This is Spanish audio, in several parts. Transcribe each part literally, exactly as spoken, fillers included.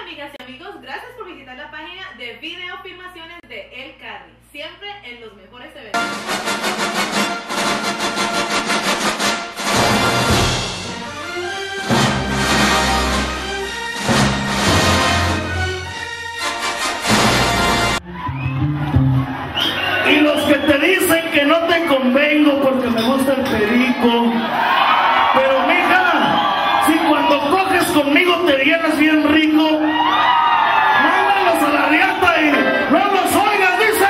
amigas y amigos, gracias por visitar la página de videofilmaciones de El Carry, siempre en los mejores eventos. Y los que te dicen que no te convengo porque me gusta el perico, pero mija, si cuando coges conmigo te llenas bien rico, mándalos a la riata y no los oigas, dice.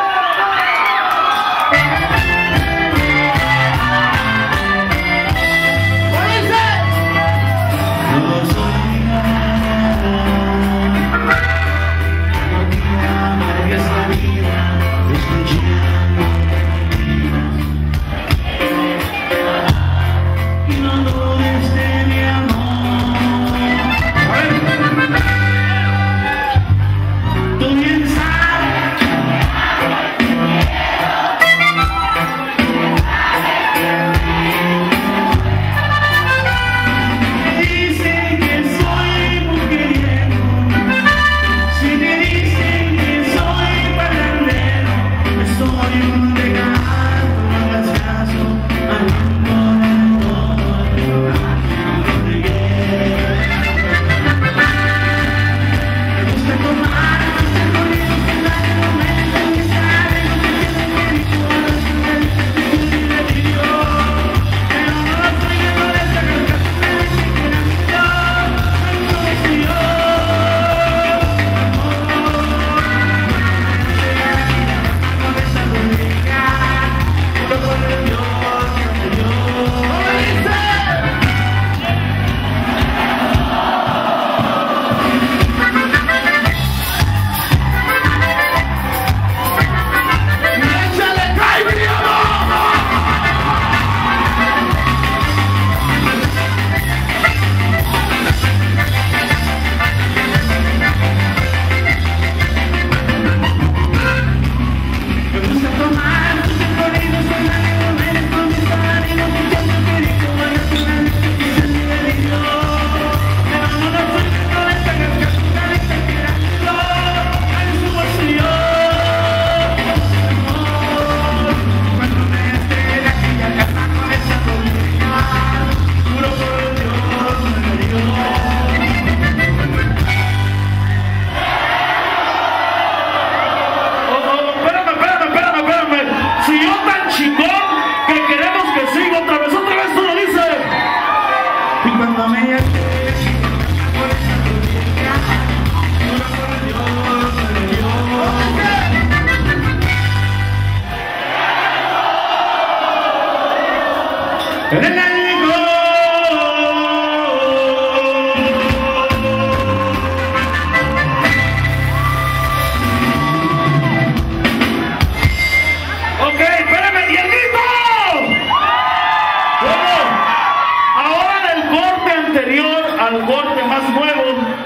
Al corte más nuevo,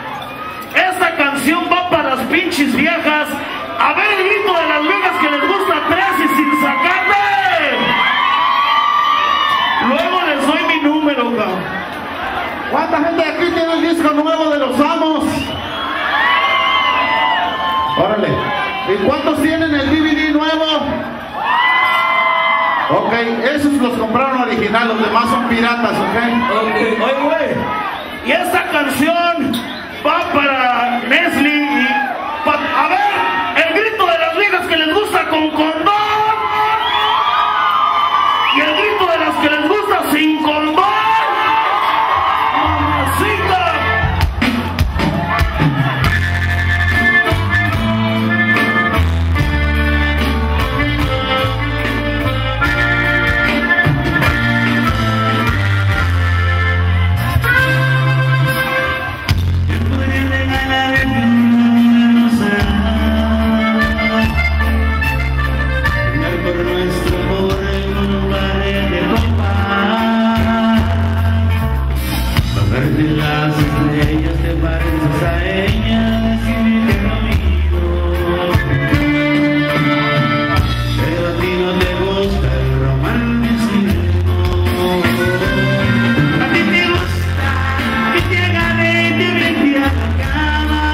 esta canción va para las pinches viejas. A ver el grito de las viejas que les gusta tres y sin sacarme. Luego les doy mi número, cabrón. ¿Cuánta gente aquí tiene el disco nuevo de Los Amos? Órale. ¿Y cuántos tienen el D V D nuevo? Ok, esos los compraron original, los demás son piratas, ok. Oye, güey. Y esta canción va para Nestle y pa, a ver, el grito de las viejas que les gusta con condón y el grito de las que les gusta sin condón. ¡Mamacita! Cama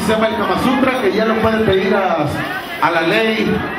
se llama el Kama Sutra, que ya lo pueden pedir a, a la ley